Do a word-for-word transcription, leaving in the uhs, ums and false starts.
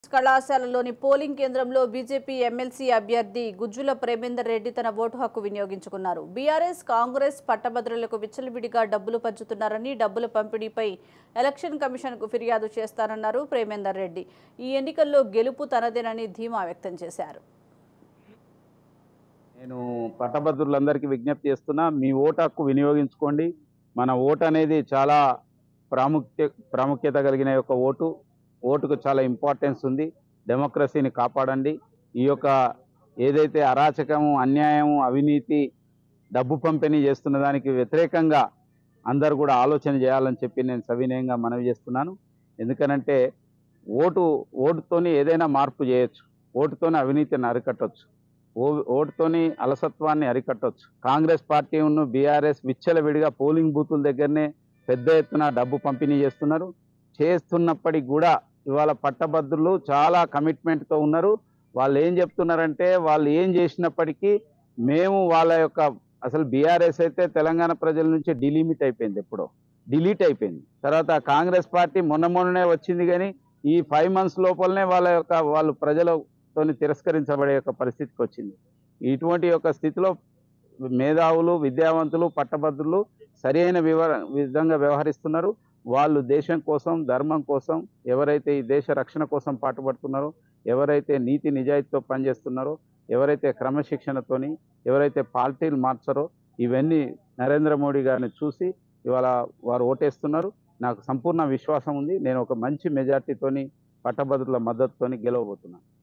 కళాశాలలోని polling కేంద్రంలో BJP MLC అభ్యర్థి గుజ్జుల ప్రేమేందర్ రెడ్డి తన ఓటు హక్కు వినియోగించుకున్నారు. బీఆర్ఎస్ కాంగ్రెస్ పట్టభద్రులకు విచ్చలవిడిగా డబ్బులు పంచుతున్నారని, డబ్బుల పంపిణీపై ఎలక్షన్ కమిషన్కు ఫిర్యాదు చేస్తానన్నారు ప్రేమేందర్ రెడ్డి. ఈ ఎన్నికల్లో గెలుపు తనదేనని ధీమా వ్యక్తం చేశారు. నేను పట్టభద్రులందరికీ విజ్ఞప్తి చేస్తున్నా, మీ ఓటు హక్కు వినియోగించుకోండి. మన ఓటు అనేది చాలా ప్రాముఖ్య ప్రాముఖ్యత కలిగిన యొక్క ఓటు ఓటుకు చాలా ఇంపార్టెన్స్ ఉంది. డెమోక్రసీని కాపాడండి. ఈ యొక్క ఏదైతే అరాచకము, అన్యాయము, అవినీతి, డబ్బు పంపిణీ చేస్తున్న దానికి వ్యతిరేకంగా అందరూ కూడా ఆలోచన చేయాలని చెప్పి నేను సవినయంగా మనవి చేస్తున్నాను. ఎందుకనంటే ఓటు ఓటుతోని ఏదైనా మార్పు చేయొచ్చు. ఓటుతోని అవినీతిని అరికట్టవచ్చు. ఓ ఓటుతోని అలసత్వాన్ని అరికట్టవచ్చు. కాంగ్రెస్ పార్టీ ఉన్న బీఆర్ఎస్ విచ్చలవిడిగా పోలింగ్ బూతుల దగ్గరనే పెద్ద ఎత్తున డబ్బు పంపిణీ చేస్తున్నారు. చేస్తున్నప్పటికి కూడా ఇవాళ పట్టభద్రులు చాలా కమిట్మెంట్తో ఉన్నారు. వాళ్ళు ఏం చెప్తున్నారంటే, వాళ్ళు ఏం చేసినప్పటికీ మేము వాళ్ళ యొక్క అసలు బీఆర్ఎస్ అయితే తెలంగాణ ప్రజల నుంచి డిలిమిట్ అయిపోయింది, ఎప్పుడో డిలీట్ అయిపోయింది. తర్వాత కాంగ్రెస్ పార్టీ మొన్న మొన్ననే వచ్చింది, కానీ ఈ ఫైవ్ మంత్స్ లోపలనే వాళ్ళ యొక్క వాళ్ళు ప్రజలతోని తిరస్కరించబడే యొక్క పరిస్థితికి వచ్చింది. ఇటువంటి యొక్క స్థితిలో మేధావులు, విద్యావంతులు, పట్టభద్రులు సరి అయిన వివర విధంగా వ్యవహరిస్తున్నారు. వాళ్ళు దేశం కోసం, ధర్మం కోసం, ఎవరైతే ఈ దేశ రక్షణ కోసం పాటుపడుతున్నారో, ఎవరైతే నీతి నిజాయితీతో పనిచేస్తున్నారో, ఎవరైతే క్రమశిక్షణతోని, ఎవరైతే పార్టీలు మార్చరో, ఇవన్నీ నరేంద్ర మోడీ గారిని చూసి ఇవాళ వారు ఓటేస్తున్నారు. నాకు సంపూర్ణ విశ్వాసం ఉంది. నేను ఒక మంచి మెజార్టీతోని పట్టభద్రుల మద్దతుతోని గెలవబోతున్నాను.